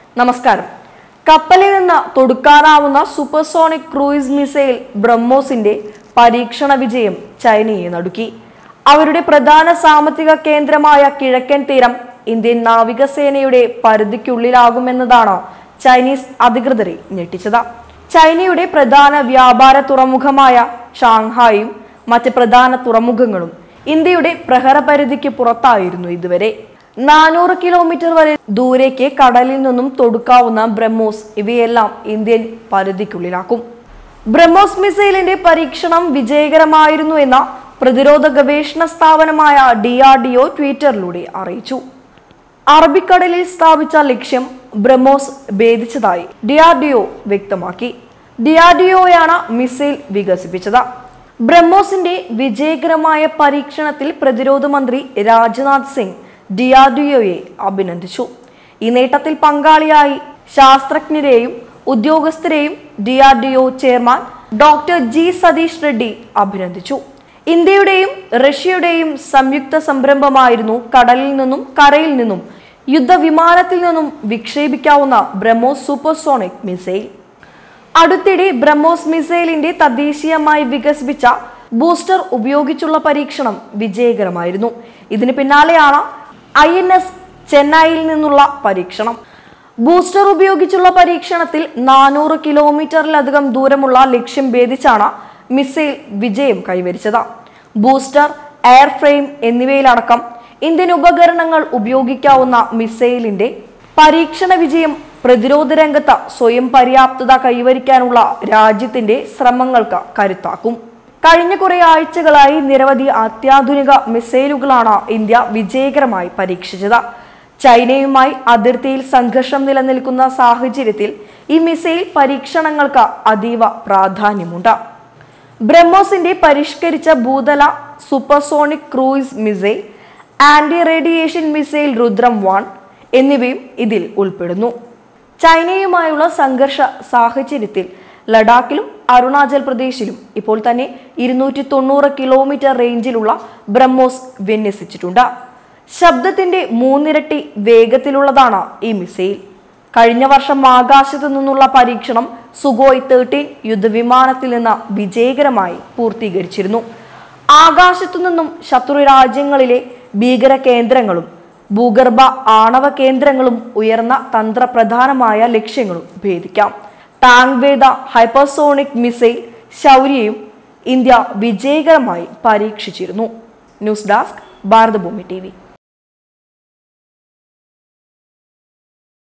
നമസ്കാരം. കപ്പലിൽ നിന്ന് തൊടുക്കാനാവുന്ന സൂപ്പർസോണിക് ക്രൂയിസ് മിസൈൽ ബ്രഹ്മോസിന്റെ പരീക്ഷണ വിജയം ചൈനയെ നടുക്കി. അവരുടെ പ്രധാന സാമ്പത്തിക കേന്ദ്രമായ കിഴക്കൻ തീരം ഇന്ത്യൻ നാവികസേനയുടെ പരിധിക്കുള്ളിലാകുമെന്നതാണ് ചൈനീസ് അധികൃതരെ ഞെട്ടിച്ചത്. ചൈനയുടെ പ്രധാന വ്യാപാര തുറമുഖമായ ഷാങ്ഹായും മറ്റ് പ്രധാന തുറമുഖങ്ങളും ഇന്ത്യയുടെ പ്രഹരപരിധിക്ക് പുറത്തായിരുന്നു ഇതുവരെ. 400 കിലോമീറ്റർ വരെ ദൂരേക്ക് കടലിൽ നിന്നും തൊടുക്കാവുന്ന ബ്രഹ്മോസ് ഇവയെല്ലാം ഇന്ത്യൻ പരിധിക്കുള്ളിലാക്കും. ബ്രഹ്മോസ് മിസൈലിന്റെ പരീക്ഷണം വിജയകരമായിരുന്നു എന്ന പ്രതിരോധ ഗവേഷണ സ്ഥാപനമായ DRDO ട്വിറ്ററിലൂടെ അറിയിച്ചു. അറബിക്കടലിൽ സ്ഥാപിച്ച ലക്ഷ്യം ബ്രഹ്മോസ് ഭേദിച്ചതായി DRDO വ്യക്തമാക്കി. DRDOയാണ് മിസൈൽ വികസിപ്പിച്ചത്. ബ്രഹ്മോസിന്റെ വിജയകരമായ പരീക്ഷണത്തിൽ പ്രതിരോധ മന്ത്രി രാജ്നാഥ് സിംഗ് DRDOയെ അഭിനന്ദിച്ചു. ഈ നേട്ടത്തിൽ പങ്കാളിയായി ശാസ്ത്രജ്ഞരെയും ഉദ്യോഗസ്ഥരെയും DRDO chairman doctor G Satheesh Reddy അഭിനന്ദിച്ചു. ഇന്ത്യയുടെയും റഷ്യയുടെയും സംയുക്ത സംരംഭമായിരുന്നു കടലിൽ നിന്നും കരയിൽ നിന്നും യുദ്ധവിമാനത്തിൽ നിന്നും വിക്ഷേപിക്കാവുന്ന ബ്രഹ്മോസ് സൂപ്പർസോണിക് മിസൈൽ. അടുത്തിടെ ബ്രഹ്മോസ് മിസൈലിന്റെ തദ്ദേശീയമായി വികസിപ്പിച്ച ബൂസ്റ്റർ ഉപയോഗിച്ചുള്ള പരീക്ഷണം വിജയകരമായിരുന്നു. ഇതിന് പിന്നാലെയാണ് INS ചെന്നൈയിൽ നിന്നുള്ള പരീക്ഷണം. ബൂസ്റ്റർ ഉപയോഗിച്ചുള്ള പരീക്ഷണത്തിൽ 400 കിലോമീറ്ററിലധികം ദൂരമുള്ള ലക്ഷ്യം ഭേദിച്ചാണ് മിസൈൽ വിജയം കൈവരിച്ചത്. ബൂസ്റ്റർ, എയർ ഫ്രെയിം എന്നിവയിലടക്കം ഇന്ത്യൻ ഉപകരണങ്ങൾ ഉപയോഗിക്കാവുന്ന മിസൈലിന്റെ പരീക്ഷണ വിജയം പ്രതിരോധ രംഗത്ത് സ്വയം പര്യാപ്തത കൈവരിക്കാനുള്ള രാജ്യത്തിന്റെ ശ്രമങ്ങൾക്ക് കരുത്താക്കും. കഴിഞ്ഞ കുറെ ആഴ്ചകളായി നിരവധി അത്യാധുനിക മിസൈലുകളാണ് ഇന്ത്യ വിജയകരമായി പരീക്ഷിച്ചത്. ചൈനയുമായി അതിർത്തിയിൽ സംഘർഷം നിലനിൽക്കുന്ന സാഹചര്യത്തിൽ ഈ മിസൈൽ പരീക്ഷണങ്ങൾക്ക് അതീവ പ്രാധാന്യമുണ്ട്. ബ്രഹ്മോസിന്റെ പരിഷ്കരിച്ച ഭൂതല supersonic cruise missile, anti radiation missile Rudram 1 എന്നിവയും ഇതിൽ ഉൾപ്പെടുന്നു. ചൈനയുമായുള്ള സംഘർഷ സാഹചര്യത്തിൽ ലഡാക്കിലും അരുണാചൽ പ്രദേശിലും ഇപ്പോൾ തന്നെ 290 കിലോമീറ്റർ റേഞ്ചിലുള്ള ബ്രഹ്മോസ് വിന്യസിച്ചിട്ടുണ്ട്. ശബ്ദത്തിന്റെ 3 ഇരട്ടി വേഗത്തിലുള്ളതാണ് ഈ മിസൈൽ. കഴിഞ്ഞ വർഷം ആകാശത്തു നിന്നുള്ള പരീക്ഷണം സുഖോയ് 13 യുദ്ധവിമാനത്തിൽ നിന്ന് വിജയകരമായി പൂർത്തീകരിച്ചിരുന്നു. ആകാശത്തു നിന്നും ശത്രു രാജ്യങ്ങളിലെ ഭീകര കേന്ദ്രങ്ങളും ഭൂഗർഭ ആണവ കേന്ദ്രങ്ങളും ഉയർന്ന തന്ത്രപ്രധാനമായ ലക്ഷ്യങ്ങളും ഭേദിക്കാം. ടാങ്ക് വേദ ഹൈപ്പർസോണിക് മിസൈൽ ശൗര്യയും ഇന്ത്യ വിജയകരമായി പരീക്ഷിച്ചിരുന്നു. News desk, Bharatbhoomi TV.